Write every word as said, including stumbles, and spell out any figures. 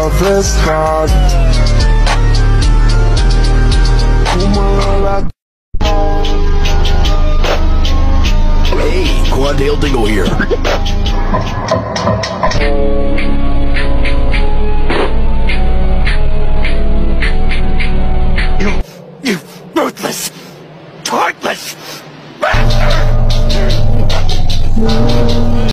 love is gone. Hey, Quad Tail Dingle here.